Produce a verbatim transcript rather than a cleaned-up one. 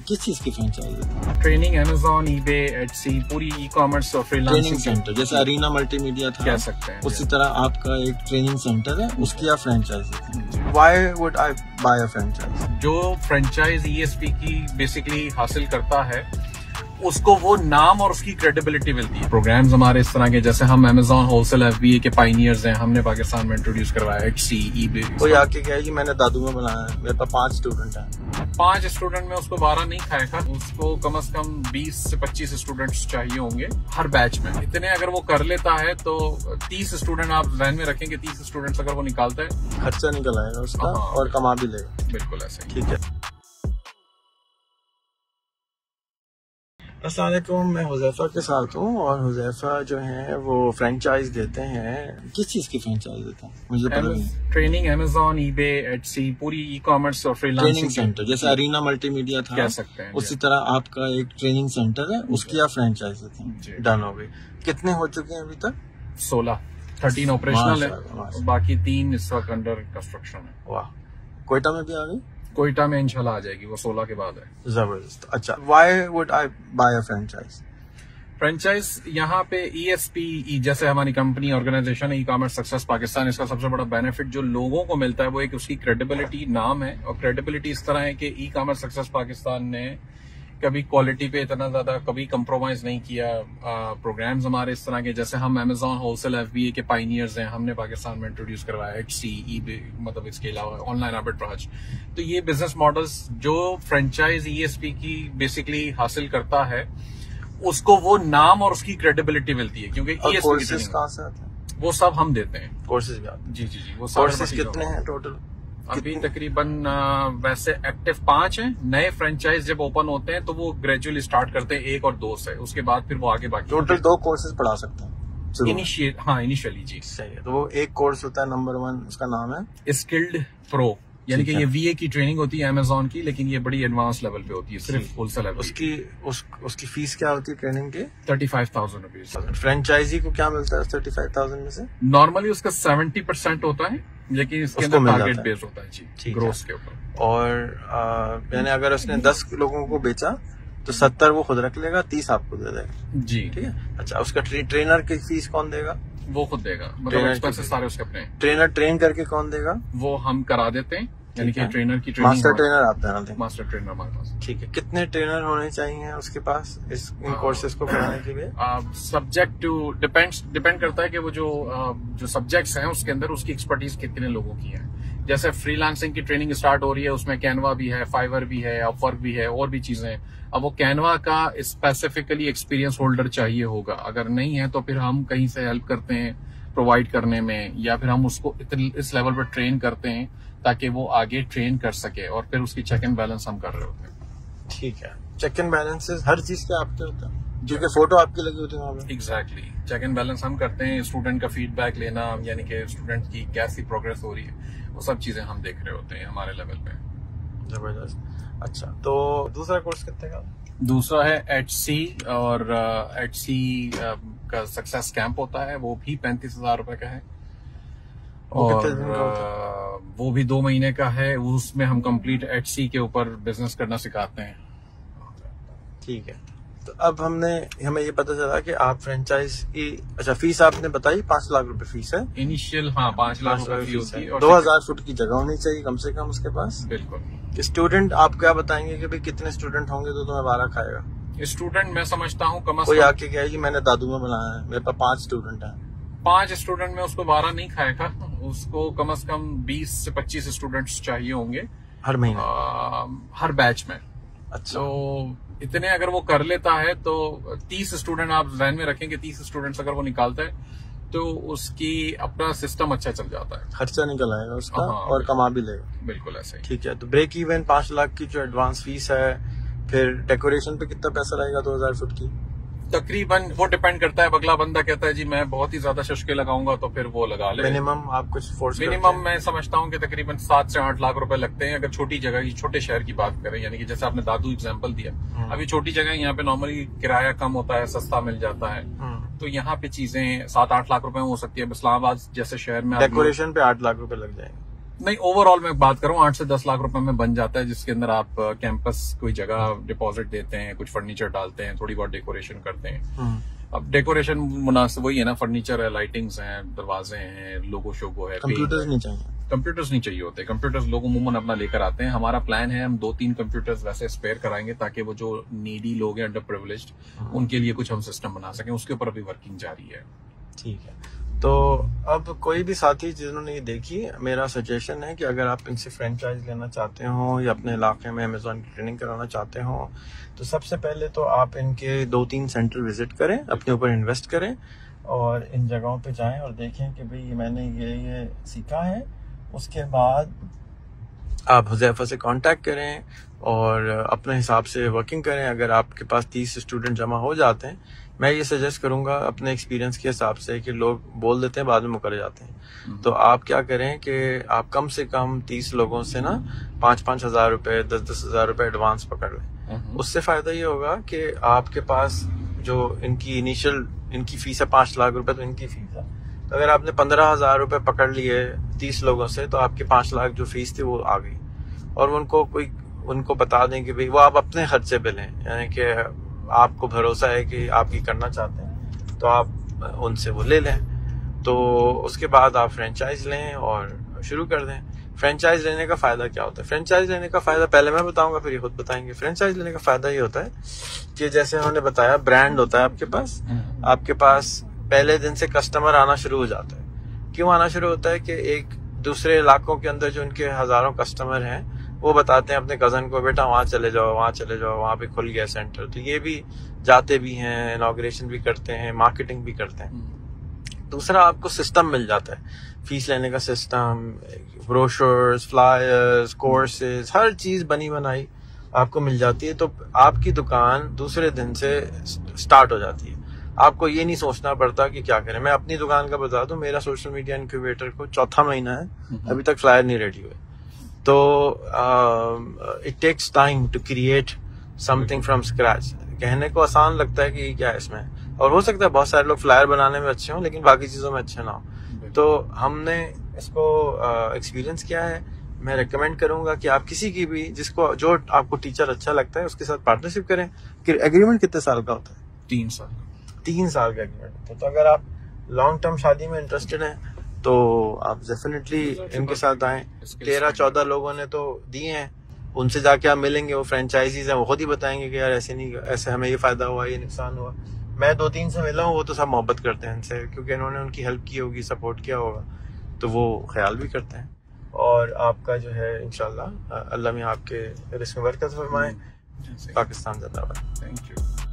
किस चीज की फ्रेंचाइज देते हैं? ट्रेनिंग अमेजोन, ईबे, एटसी, पूरी ई कॉमर्स और फ्रीलांसिंग ट्रेनिंग सेंटर जैसे अरीना मल्टीमीडिया था, कह सकते हैं। उसी तरह आपका एक ट्रेनिंग सेंटर है, उसकी आप फ्रेंचाइज देते हैं। Why would I buy a franchise? जो फ्रेंचाइज ईएसपी की बेसिकली हासिल करता है उसको वो नाम और उसकी क्रेडिबिलिटी मिलती है। प्रोग्राम्स हमारे इस तरह के, जैसे हम अमेजोन होलसेल एफबीए के पाइनियर्स हैं, हमने पाकिस्तान में इंट्रोड्यूस करवाया एटसी, ईबे। कोई आके कहे कि मैंने दादू में बनाया है, मेरे पास पांच स्टूडेंट हैं। पांच स्टूडेंट में उसको बारह नहीं खाएगा, उसको कम से कम बीस से पच्चीस स्टूडेंट्स चाहिए होंगे हर बैच में। इतने अगर वो कर लेता है तो तीस स्टूडेंट आप ध्यान में रखेंगे, तीस स्टूडेंट्स अगर वो निकालता है खर्चा निकल आएगा उसका और कमा भी लेगा। बिल्कुल ऐसे। ठीक है। अस्सलाम वालेकुम, मैं हुज़ैफा के साथ हूँ और हुज़ैफा जो है वो फ्रेंचाइज देते हैं। किस चीज की फ्रेंचाइज देते हैं मुझे पता नहीं। ट्रेनिंग अमेजोन, ईबे, एटसी, पूरी ई कॉमर्स और फ्रीलांसिंग ट्रेनिंग सेंटर जैसे अरीना मल्टीमीडिया था, कह सकते हैं। उसी तरह आपका एक ट्रेनिंग सेंटर है, उसकी आप फ्रेंचाइज देते हैं। डन हो गई। कितने हो चुके हैं अभी तक? सोलह। थर्टीन ऑपरेशनल है, बाकी तीन इस वक्त अंडर कंस्ट्रक्शन है। वाह, कोयटा में भी आ गई? कोयटा में इंशाल्लाह आ जाएगी, वो सोलह के बाद है। जबरदस्त। अच्छा, why would I buy a franchise? Franchise यहाँ पे ईएसपी जैसे हमारी कंपनी ऑर्गेनाइजेशन है, ई कॉमर्स सक्सेस पाकिस्तान, इसका सबसे बड़ा बेनिफिट जो लोगों को मिलता है वो एक उसकी क्रेडिबिलिटी नाम है। और क्रेडिबिलिटी इस तरह है कि ई कॉमर्स सक्सेस पाकिस्तान ने कभी क्वालिटी पे इतना ज्यादा कभी कंप्रोमाइज नहीं किया। प्रोग्राम्स हमारे इस तरह के, जैसे हम अमेजोन होलसेल एफबीए के पाइनियर्स हैं, हमने पाकिस्तान में इंट्रोड्यूस करवाया एटसी, ईबे, मतलब इसके अलावा ऑनलाइन आर्बिट्राज। तो ये बिजनेस मॉडल्स जो फ्रेंचाइज ईएसपी की बेसिकली हासिल करता है उसको वो नाम और उसकी क्रेडिबिलिटी मिलती है। क्योंकि कोर्सेज कहाँ से आते हैं? वो सब हम देते हैं। कोर्सेज भी आते हैं? जी जी जी। वो कोर्सेज कितने हैं टोटल? अभी तकरीबन वैसे एक्टिव पांच हैं। नए फ्रेंचाइज जब ओपन होते हैं तो वो ग्रेजुअली स्टार्ट करते हैं एक और दो से, उसके बाद फिर वो आगे बाकी टोटल दो कोर्सेज पढ़ा सकते हैं इनिशिएट। हाँ, इनिशियली जी। सही है। तो वो एक कोर्स होता है नंबर वन, उसका नाम है स्किल्ड प्रो, यानी कि ये वीए की ट्रेनिंग होती है अमेजोन की, लेकिन ये बड़ी एडवांस लेवल पे होती है, सिर्फ होलसेल लेवल। उसकी उस, उसकी फीस क्या होती है ट्रेनिंग की? Thirty five thousand rupees. Franchisee को क्या मिलता है थर्टी फाइव थाउजेंड में से? नॉर्मली उसका सेवेंटी परसेंट होता है, लेकिन इसके अंदर टारगेट बेस्ड होता है जी, ग्रोथ के ऊपर। और यानी अगर उसने दस लोगों को बेचा तो सत्तर वो खुद रख लेगा, तीस आपको दे देगा जी। ठीक है। अच्छा, उसका ट्रे, ट्रेनर की फीस कौन देगा? वो खुद देगा, मतलब एक्सपेंसेस सारे उसके अपने। ट्रेनर ट्रेन करके कौन देगा? वो हम करा देते हैं, यानी कि ट्रेनर की ट्रेनिंग। मास्टर ट्रेनर आप बना दें? मास्टर ट्रेनर हमारे पास। ठीक है। कितने ट्रेनर होने चाहिए उसके पास इस इन कोर्सेज को कराने के लिए? सब्जेक्ट टू डिपेंड्स डिपेंड करता है कि वो जो uh, जो सब्जेक्ट्स हैं उसके अंदर उसकी एक्सपर्टीज कितने लोगों की है। जैसे फ्रीलांसिंग की ट्रेनिंग स्टार्ट हो रही है, उसमें कैनवा भी है, फाइवर भी है, अपवर्क भी है, और भी चीजें हैं। अब वो कैनवा का स्पेसिफिकली एक्सपीरियंस होल्डर चाहिए होगा, अगर नहीं है तो फिर हम कहीं से हेल्प करते हैं प्रोवाइड करने में, या फिर हम उसको इस लेवल पर ट्रेन करते हैं ताकि वो आगे ट्रेन कर सके, और फिर उसकी चेक एंड बैलेंस हम कर रहे होते हैं। ठीक है। चेक एंड बैलेंसेस हर चीज के आपके होता है, जो कि फोटो आपकी लगी होती है वहाँ पे? एग्जैक्टली। चेक एंड बैलेंस हम करते हैं, स्टूडेंट का फीडबैक लेना, यानी कि स्टूडेंट की कैसी प्रोग्रेस हो रही है, वो सब चीजें हम देख रहे होते हैं हमारे लेवल पे। जबरदस्त। अच्छा, तो दूसरा कोर्स कितने का? दूसरा है एचसी, और एचसी का सक्सेस कैंप होता है, वो भी पैंतीस हजार रुपए का है। और वो भी दो महीने का है, उसमें हम कंप्लीट एचसी के ऊपर बिजनेस करना सिखाते हैं। ठीक है। तो अब हमने हमें ये पता चला कि आप फ्रेंचाइज की, अच्छा फीस आपने बताई पांच लाख रुपए फीस है इनिशियल। हाँ, पांच लाख रुपए फीस होती है। दो हजार फुट की जगह होनी चाहिए कम से कम उसके पास। बिल्कुल। स्टूडेंट आप क्या बताएंगे कि भाई कितने स्टूडेंट होंगे तो तुम्हें बारह खाएगा? स्टूडेंट मैं समझता हूँ कम कोई आके कहे कि मैंने दादू में बनाया है, मेरे पास पांच स्टूडेंट हैं। पांच स्टूडेंट में उसको बारह नहीं खाएगा, उसको कम से कम बीस से पच्चीस स्टूडेंट्स चाहिए होंगे हर महीने, हर बैच में। अच्छा, तो इतने अगर वो कर लेता है तो तीस स्टूडेंट आप ध्यान में रखेंगे, तीस स्टूडेंट्स अगर वो निकालता है तो उसकी अपना सिस्टम अच्छा चल जाता है, खर्चा निकल आएगा उसका और कमा भी लेगा। बिल्कुल ऐसे ही। ठीक है। तो ब्रेक इवन पांच लाख की जो एडवांस फीस है, फिर डेकोरेशन पे कितना पैसा रहेगा दो हजार फुट की? तकरीबन वो डिपेंड करता है, अगला बंदा कहता है जी मैं बहुत ही ज्यादा शशके लगाऊंगा तो फिर वो लगा ले। मिनिमम आप कुछ फोर्स मिनिमम मैं समझता हूँ कि तकरीबन सात से आठ लाख रुपए लगते हैं, अगर छोटी जगह की, छोटे शहर की बात करें, यानी कि जैसे आपने दादू एग्जांपल दिया। अभी छोटी जगह यहाँ पे नॉर्मली किराया कम होता है, सस्ता मिल जाता है, तो यहाँ पे चीजें सात आठ लाख रुपए में हो सकती है। इस्लामाबाद जैसे शहर में डेकोरेशन पे आठ लाख रुपए लग जाएंगे। नहीं, ओवरऑल मैं बात करूं आठ से दस लाख रुपए में बन जाता है, जिसके अंदर आप कैंपस कोई जगह डिपॉजिट देते हैं, कुछ फर्नीचर डालते हैं, थोड़ी बहुत डेकोरेशन करते हैं। अब डेकोरेशन मुनासिब वही है ना, फर्नीचर है, लाइटिंग्स हैं, दरवाजे हैं, लोगो शोगो है। कंप्यूटर्स नहीं चाहिए, कंप्यूटर्स नहीं चाहिए होते। कंप्यूटर्स लोग अमूमन अपना लेकर आते हैं। हमारा प्लान है हम दो तीन कंप्यूटर्स वैसे स्पेयर कराएंगे ताकि वो जो नीडी लोग हैं, अंडर प्रिविलेज्ड, उनके लिए कुछ हम सिस्टम बना सकें। उसके ऊपर अभी वर्किंग जारी है। ठीक है। तो अब कोई भी साथी जिन्होंने ये देखी, मेरा सजेशन है कि अगर आप इनसे फ्रेंचाइज लेना चाहते हो या अपने इलाके में अमेजोन की ट्रेनिंग कराना चाहते हो, तो सबसे पहले तो आप इनके दो तीन सेंटर विजिट करें, अपने ऊपर इन्वेस्ट करें और इन जगहों पे जाएं और देखें कि भाई मैंने ये ये सीखा है। उसके बाद आप हुज़ैफा से कांटेक्ट करें और अपने हिसाब से वर्किंग करें। अगर आपके पास तीस स्टूडेंट जमा हो जाते हैं, मैं ये सजेस्ट करूंगा अपने एक्सपीरियंस के हिसाब से कि लोग बोल देते हैं बाद में मुकर जाते हैं, तो आप क्या करें कि आप कम से कम तीस लोगों से ना पाँच पाँच हजार रुपए, दस दस हजार रुपए एडवांस पकड़ लें। उससे फायदा ये होगा कि आपके पास जो इनकी इनिशियल इनकी फीस है पांच लाख रुपए, तो इनकी फीस है, तो अगर आपने पंद्रह हजार रुपए पकड़ लिए तीस लोगों से, तो आपके पांच लाख जो फीस थी वो आ गई। और उनको कोई उनको बता दें कि भाई वो आप अपने खर्चे पे लें, यानी कि आपको भरोसा है कि आप ये करना चाहते हैं तो आप उनसे वो ले लें। तो उसके बाद आप फ्रेंचाइज लें और शुरू कर दें। फ्रेंचाइज लेने का फायदा क्या होता है? फ्रेंचाइज लेने का फायदा पहले मैं बताऊंगा, फिर ये खुद बताएंगे। फ्रेंचाइज लेने का फायदा ये होता है कि जैसे उन्होंने बताया, ब्रांड होता है आपके पास, आपके पास पहले दिन से कस्टमर आना शुरू हो जाता है। क्यों आना शुरू होता है कि एक दूसरे इलाकों के अंदर जो उनके हजारों कस्टमर हैं, वो बताते हैं अपने कजन को, बेटा वहां चले जाओ, वहां चले जाओ, वहां पे खुल गया सेंटर। तो ये भी जाते भी हैं, इनॉग्रेशन भी करते हैं, मार्केटिंग भी करते हैं। दूसरा, आपको सिस्टम मिल जाता है, फीस लेने का सिस्टम, ब्रोशर्स, फ्लायर्स, कोर्सेज, हर चीज बनी बनाई आपको मिल जाती है। तो आपकी दुकान दूसरे दिन से स्टार्ट हो जाती है। आपको ये नहीं सोचना पड़ता कि क्या करें। मैं अपनी दुकान का बता दूं, मेरा सोशल मीडिया इनक्यूबेटर को चौथा महीना है, अभी तक फ्लायर नहीं रेडी हुए। तो it takes time to create something from scratch. कहने को आसान लगता है कि क्या है इसमें, और हो सकता है बहुत सारे लोग फ्लायर बनाने में अच्छे हों लेकिन बाकी चीजों में अच्छे ना हो। तो हमने इसको एक्सपीरियंस uh, किया है। मैं रेकमेंड करूंगा कि आप किसी की भी, जिसको जो आपको टीचर अच्छा लगता है, उसके साथ पार्टनरशिप करें। कि एग्रीमेंट कितने साल का होता है? तीन साल तीन साल का एग्रीमेंट। तो, तो अगर आप लॉन्ग टर्म शादी में इंटरेस्टेड हैं तो आप डेफिनेटली इनके साथ आए। तेरह चौदह लोगों ने तो दिए हैं, उनसे जाके आप मिलेंगे, वो फ्रेंचाइजीज हैं, वो खुद ही बताएंगे कि यार ऐसे नहीं, ऐसे हमें ये फायदा हुआ, ये नुकसान हुआ। मैं दो तीन से मिला हूँ, वो तो सब मोहब्बत करते हैं इनसे, क्योंकि इन्होंने उनकी हेल्प की होगी, सपोर्ट किया होगा, तो वो ख्याल भी करते हैं। और आपका जो है इंशाल्लाह अल्लाह में आपके रिस्क में बरकत फरमाए। पाकिस्तान जिंदाबाद। Thank you.